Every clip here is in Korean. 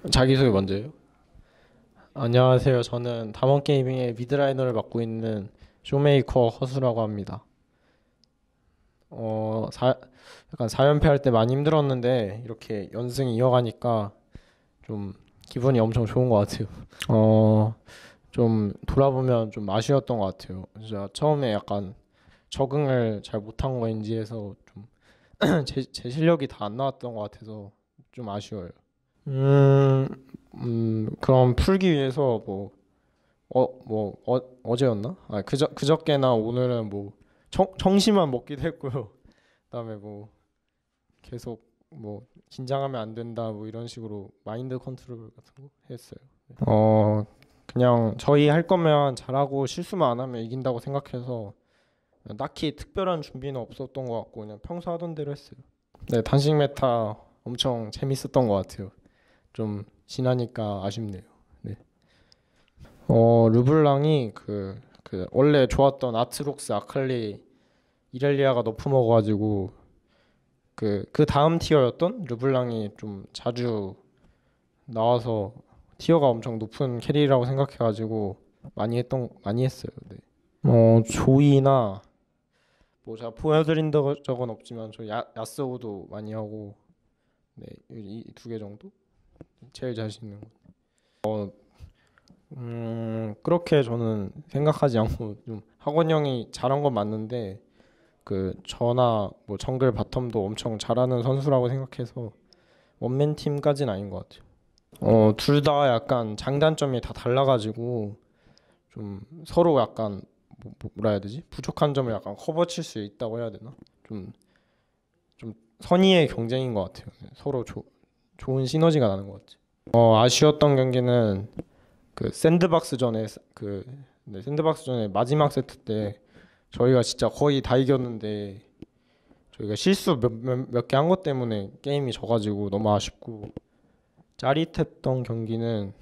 자기소개 먼저요. 안녕하세요. 저는 담원게이밍의 미드라이너를 맡고 있는 쇼메이커 허수라고 합니다. 어, 사, 약간 4연패 할 때 많이 힘들었는데 이렇게 연승 이어가니까 좀 기분이 엄청 좋은 것 같아요. 어, 좀 돌아보면 좀 아쉬웠던 것 같아요. 진짜 처음에 약간 적응을 잘 못한 거인지 해서 좀 제 실력이 다 안 나왔던 것 같아서 좀 아쉬워요. 음, 그럼 풀기 위해서 어제였나? 그저께나 오늘은 청심환 먹기도 했고요. 그다음에 계속 긴장하면 안 된다 이런 식으로 마인드 컨트롤 같은 거 했어요. 어, 그냥 저희 할 거면 잘하고 실수만 안 하면 이긴다고 생각해서 딱히 특별한 준비는 없었던 것 같고 그냥 평소 하던 대로 했어요. 네, 단식 메타 엄청 재밌었던 것 같아요. 좀 지나니까 아쉽네요. 네. 르블랑이 원래 좋았던 아트록스, 아칼리, 이렐리아가 너프 먹어가지고 그 다음 티어였던 르블랑이 좀 자주 나와서 티어가 엄청 높은 캐리라고 생각해가지고 많이 했어요. 네. 조이나 제가 보여드린 적은 없지만 저 야스오도 많이 하고 네, 이 두 개 정도 제일 자신 있는 거. 그렇게 저는 생각하지 않고 좀 학원 형이 잘한 건 맞는데 저나 정글 바텀도 엄청 잘하는 선수라고 생각해서 원맨 팀까지는 아닌 것 같아요. 둘 다 약간 장단점이 다 달라가지고 좀 서로 약간 뭐라 해야 되지? 부족한 점을 약간 커버칠 수 있다고 해야 되나? 좀 좀 선의의 경쟁인 것 같아요. 서로 좋은 시너지가 나는 것 같아요. 아쉬웠던 경기는 샌드박스 전에 네, 샌드박스 전에 마지막 세트 때 저희가 진짜 거의 다 이겼는데 저희가 실수 몇 개 한 것 때문에 게임이 져가지고 너무 아쉽고 짜릿했던 경기는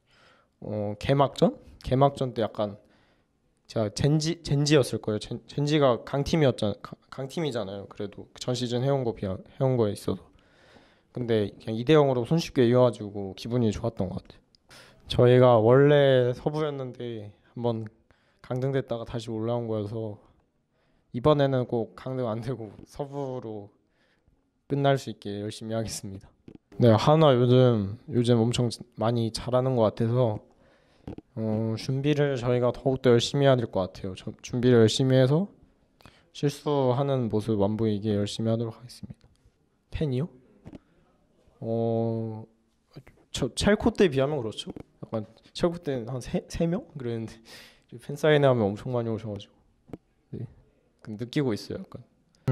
개막전 때 약간 제가 젠지였을 거예요. 젠지가 강팀이잖아요. 그래도 전 시즌 해온 거에 있어서 근데 그냥 2대 0으로 손쉽게 이겨가지고 기분이 좋았던 것 같아요. 저희가 원래 서부였는데 한번 강등됐다가 다시 올라온 거여서 이번에는 꼭 강등 안 되고 서부로 끝날 수 있게 열심히 하겠습니다. 네, 한화 요즘 엄청 많이 잘하는 것 같아서 준비를 저희가 더욱더 열심히 해야 될 것 같아요. 준비를 열심히 해서 실수하는 모습 안 보이게 열심히 하도록 하겠습니다. 팬이요? 어, 첼코 때 비하면 그렇죠. 약간 첼코 때는 한 세 명 그랬는데 팬 사인회 하면 엄청 많이 오셔가지고 네, 느끼고 있어요. 약간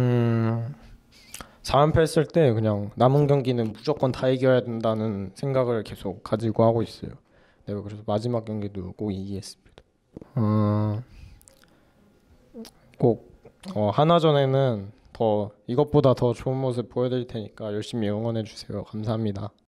4연패 했을 때 그냥 남은 경기는 무조건 다 이겨야 된다는 생각을 계속 가지고 하고 있어요. 네, 그래서 마지막 경기도 꼭 이기겠습니다. 어, 꼭 하나전에는 더 이것보다 더 좋은 모습 보여드릴 테니까 열심히 응원해 주세요. 감사합니다.